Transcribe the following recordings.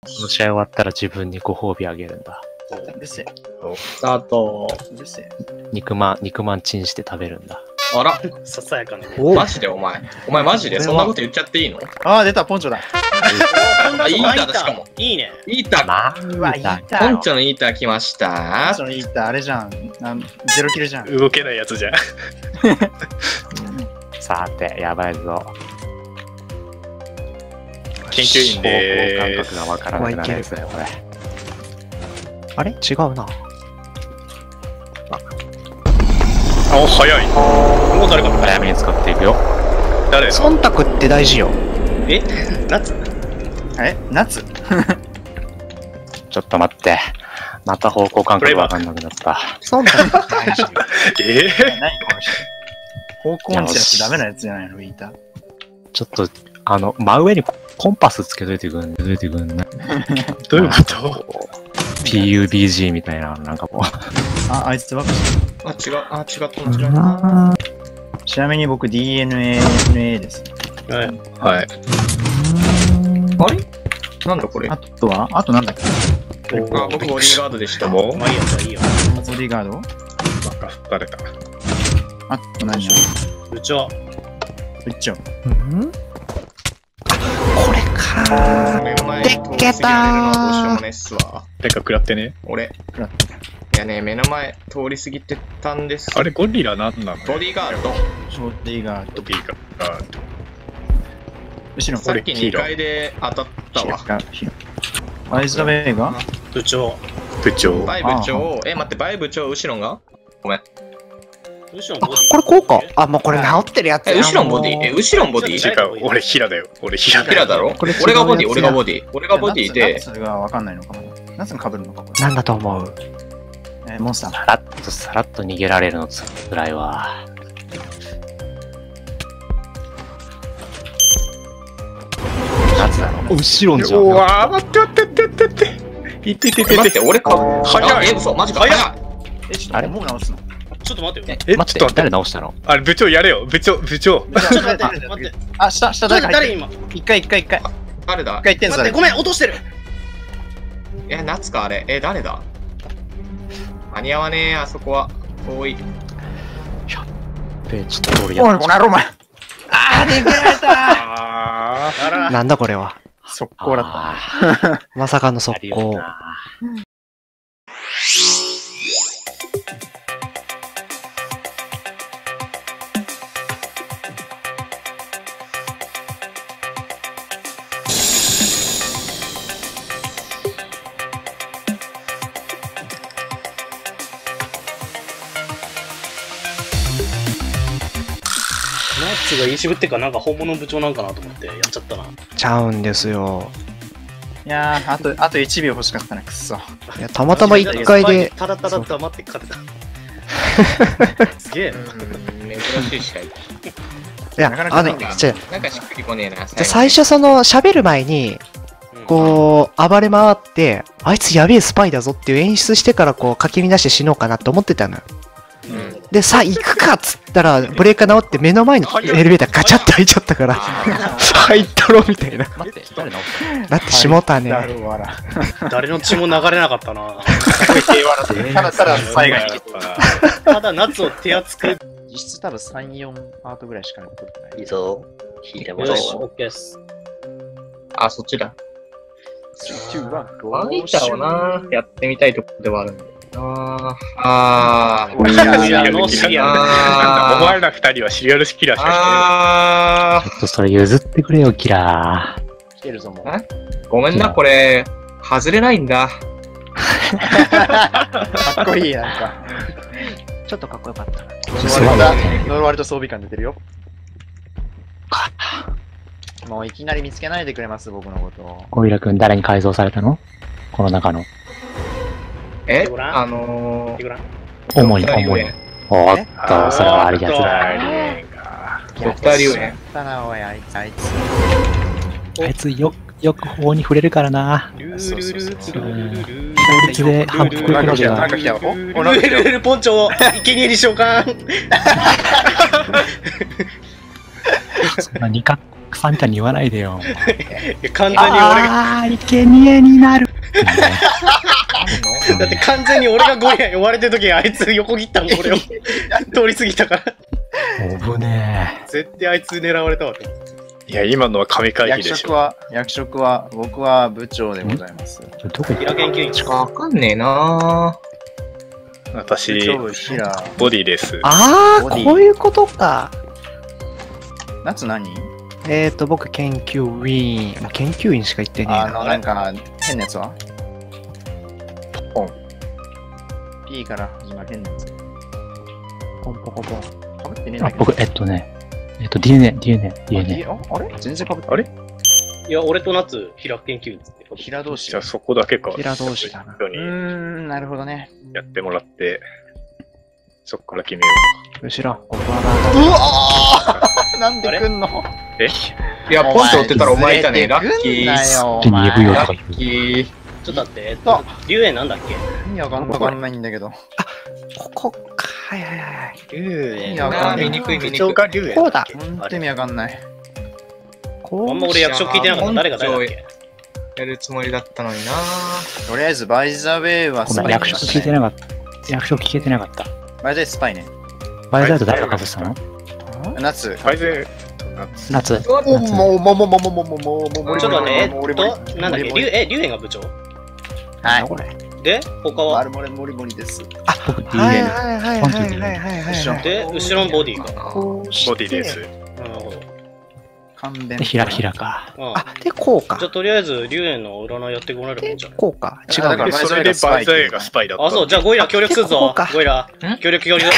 この試合終わったら自分にご褒美あげるんだ。 うるせえ。 スタート。 うるせえ。 肉まんチンして食べるんだ。 あら、 ささやかな。 マジでお前マジでそんなこと言っちゃっていいの？ ああ、出た、ポンチョだ。 あ、イーターだしかも。 いいね。 イーター。 まうわ、いいたポンチョのイーター来ましポンたチ。ョのいいた、あれじゃん。ゼロキルじゃん。 動けないやつじゃん。 さて、やばいぞ。 研究員で方向感ーす。 覚がわからなくなるやつだよ、これ。 あれ違うな。 あ、お、早い。もう誰か早めに使っていくよ。 誰だ？ 忖度って大事よ。 え夏夏ちょっと待って。また方向感覚わかんなくなった。 忖度って大事よ。 何この人。方向音痴やしダメなやつじゃないの、いいた。 ちょっと、真上にコンパスつけといてくんね。 どういうこと？ PUBG みたいな、なんかこう。 あいつばっかあ、違う。あ、違った間違えた。 ちなみに僕 DNA です。 はい。 はい。 あれなんだこれ？ あとなんだっけ？ あ、僕ボディーガードでした。 もうまあいいよ、じゃあいいよ。 ボディーガード？ バカ、誰だ？ あと何？ 部長。 うっちょ。 うんこれか目の前でっけたー通り過ぎられるのはどうしようもねっすわ。 誰か食らってね。 俺。 食らっいやね、目の前通り過ぎてたんです。 あれ、ゴリラなんなの？ ボディーガード。 ボディーガード。 ボディが。 後ろ。 さっき2階で当たったわ。 アイズダベイが部長。 部長。 バイ部長、待って、バイ部長、後ろがごめん。 あ、 後ろボディ。 これこうか。あ、もうこれ治ってるやつや。 後ろボディ後ろボディ違う、俺ヒラだよ。俺ヒラだヒラだろこれ違う俺がボディ、 やつ俺がボディ。俺がボディで、 それがわかんないのかも。夏が被るのかこなんだと思う？ れ。モンスター。 さらっと逃げられるのつらいわ。夏だろ。後ろじゃん。 うわー、待って待って待って待って。いっていっていって待って、俺か。 早い。 嘘、マジか。 早い早い。 ちょっとあれもう直すの？ ちょっと待ってよ。 え、 待って、誰直したの？ あれ、部長やれよ。部長。 ちょっと待って、待って。 あ、下誰か入ってる。 今。 一回。一回誰だ行ってんぞ。 待って、ごめん、落としてる。 夏か、あれ。誰だ間に合わねえ、あそこは。遠い。 ちょっと俺おい、この野郎お前。あー、逃げられたああら。 なんだこれは。 速攻だった。 た。 まさかの速攻。 ナッツが言い渋ってか、なんか本物の部長なんかなと思ってやっちゃったな。 ちゃうんですよ。 いやー、あと1秒欲しかったな、くっそ。 いや、たまたま1回で、 ただただ黙って勝てた。すげえな。 珍しい司会。 いや、 なかなかないんだなんかしっくりこねえな。 最初喋る前に、こう、暴れ回って、あいつやべえスパイだぞっていう演出してからこう、かき乱して死のうかなって思ってたのよ。で、さあ行くかっつったら、ブレーカー直って目の前にエレベーターガチャッと開いちゃったから、入ったろみたいな。 待って、誰直したの？ だってしもたね。 だろわら。 誰の血も流れなかったな。 ただ最後に。 ただ夏を手厚く。 実質多分3、4パートぐらいしか残ってない。 いいぞ。引いてもらおよし、 う。 オッケーです。 あ、そっちだ。 3、2、1、 ファイターをな、やってみたいところではあるんだよな。 シリアルノーシリアルなんだお前ら二人はシリアルキラーしかちょっとそれ譲ってくれよ、キラ来てるぞもう。 ごめんな、これ、外れないんだ。 かっこいい、なんか。 ちょっとかっこよかったな。 呪われた装備感出てるよ。もういきなり見つけないでくれます、僕のことを。 ー。オイラ君誰に改造されたの？この中の。 えごらんー、 いくら主に。おっと、それはあるやつだ。 ドクター・リュウエン。 たな、おい、あいつ。 あいつよく法に触れるからな。 ルールルル法律で反復くるのでは。 来たよ。 ルルルポンチョを生贄に召喚。 そんな2カ草みたいに言わないでよ。 いや完全に俺が、 あー、生贄になる。 だって完全に俺がゴリラに追われてる時あいつ横切ったもん、俺を。通り過ぎたから。 危ね絶対あいつ狙われたわと思って。 いや、今のは神回避でしょ。 役職は、僕は部長でございます。 え。どこ行っ平研究員ちょっとわかんねえな私、 部長、ヒラ。 ボディです。 あー、 ボディこういうことか。 夏何？ 僕、研究員。もう研究員しか言ってねえな。 なんか、変なやつはP から始まる変なやつ。 ポンポコポン。 かぶってねえんだあ、 けど。 僕、DNA。 あれ全然かぶってあれいや、俺と夏、平研究員っつって。 ヒラ同士じゃあそこだけか。 平同士だな人になるほどね。 やってもらって、そこから決めよ後ろ、僕はなんで来んの？ う。えいや、ポンと追ってたらお前いたね。ラッキー。 手に指をとかラッキー。 ちょっと待って、龍炎なんだっけ？ 意味わかんないんだけど。 ここか。はいはいはい。 龍いやわかんない見にくい見にくい。 長官龍炎。 こうだ。 ほんと意味わかんない。 こあんま俺役職聞いてなかった。誰が誰だっけ？ やるつもりだったのになとりあえず、バイザウェイはごめん、役職聞いてなかった。役職聞いてなかった。 バイザウェイスパイね。 バイザーと誰が被ってたの？ 夏。 ファイゼ夏。 もう、 ちょっとね、なんだっけ、龍炎が部長はい。 これ。 で、他はルモレモリモリです。 僕、 はい DNA。 はいはいはいはい。 で、後ろのボディか。 こうしてボディです。 なるほど。 勘弁。 で、ひらか。 うんあ、で、こうかじゃ。あとりあえず、龍炎の占いやってもらえればいいんじゃないこうか。違うだからね。 それでバイザーがスパイだった。 あ、そう、じゃあゴリラ協力するぞこうか。 ゴリラ。協力。行こうぜ。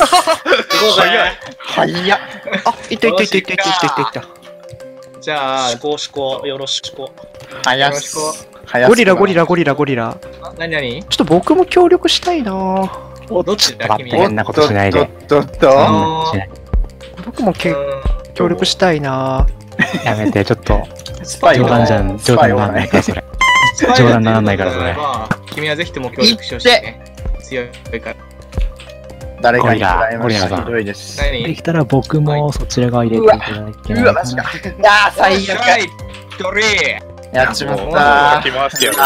早っ。 あ、いったいったいったいったいったいったいった。 じゃあ、 思考、よろしく。 早っ。 ゴリラゴリラゴリラゴリラ。 何何ちょっと僕も協力したいなぁ。 どっちだ君待って、変なことしないで。 とっと。 僕も協力したいなぁ。 やめて、ちょっと。 スパイ冗談じゃん、冗談にならないから、それ。冗談にならないから、それ。 君はぜひとも協力してほしいね。強いから。 誰かに羨ましい。 ゴリラさんひどいです。 で何きたら僕もそちら側入れていただけないかな。 マジか。いやー、最悪。 ドリやっちまっもうたかき回してやるぞ。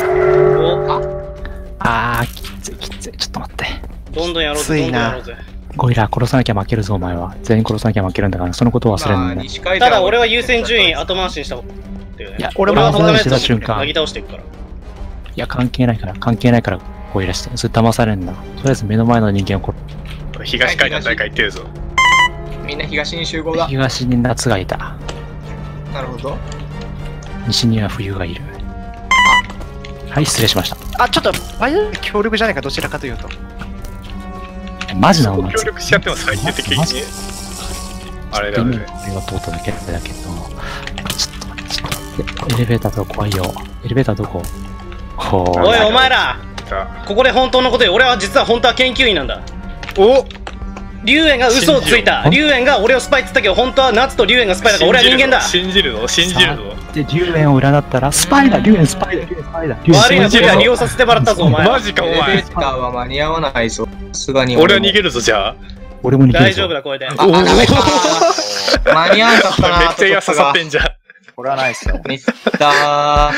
あー、きついきつい。ちょっと待って。 どんどんやろうぜ。 ついなどんどんやろうぜ。 ゴリラ殺さなきゃ負けるぞ、お前は。全員殺さなきゃ負けるんだから、そのことを忘れんな。 ただ俺は優先順位後回しにした方がいいよね。 いや俺は他のやつ後回しした瞬間なぎ倒していくから。 いや、関係ないから、ゴリラして。それ騙されんな。とりあえず目の前の人間を殺東海岸誰か言ってるぞ。 みんな東に集合だ。 東に夏がいた。 なるほど。 西には冬がいる。はい、失礼しました。 あ、ちょっと、バイオ協力じゃないか、どちらかというと。 マジなの協力しちゃっても最終的にね。あれだよね。 俺が通っただけだけど。ちょっと待って。エレベーターとか怖いよ。エレベーターどこ？ おい、お前らここで本当のことよ。俺は実は本当は研究員なんだ。 お龍炎が嘘をついた。龍炎が俺をスパイって言ったけど、本当は夏と龍炎がスパイだから俺は人間だ。 信じるぞ。 で、龍炎を占ったら、スパイだ龍炎スパイだ悪いな、これは利用させてもらったぞ、お前。 マジかおエレベ前。 ーターは間に合わないぞ。さすがに俺は逃げるぞじゃあ。 俺も逃げるぞ。 大丈夫だ、これで。 あ、ダメか。間に合わなかったな。 めっちゃ矢刺さってんじゃん。 これはないっすよ。 ミスった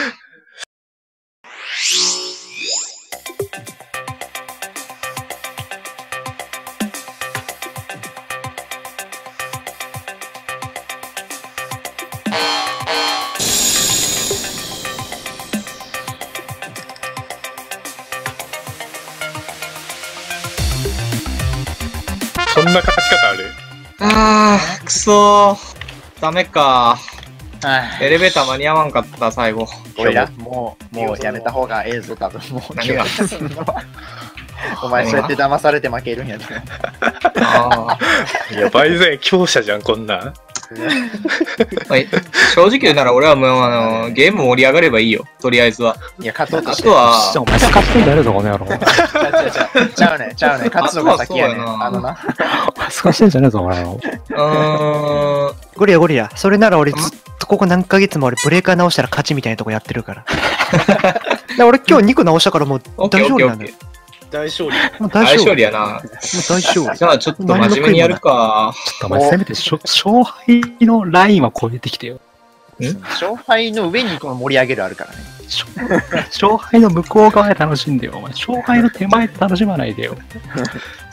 そんな勝ち方ある？ くそー。ダメか。 はエレベーター間に合わんかった、最後。 ゴリラ、もうやめた方がええぞ、多分。もう、 何がお前、そうやって騙されて負けるんやで。 あいや、バイゼン強者じゃん、こんなん。 正直言うなら俺はもうゲーム盛り上がればいいよ、とりあえずは。 いや、勝とうとあしてとは、 お前、スカップンだるぞ、この野郎。 ちゃうね。勝つのが先やねん。 あとはそうやなあのな。 スカしてんじゃねえぞ、この野郎。 ゴリラゴリラ。それなら俺ずっとここ何ヶ月も俺ブレーカー直したら勝ちみたいなとこやってるから。だから俺今日2個直したからもうオッケー大丈夫なんだよオッケーオッケ。 大勝利。 もう大勝大勝利。 利やな。 もう大勝利。 じゃあちょっと真面目にやるか。 ちょっとお前せめて勝敗のラインは超えてきてよ。 勝敗の上にこの盛り上げるあるからね。 勝敗の向こう側で楽しんでよ。お前勝敗の手前で楽しまないでよ。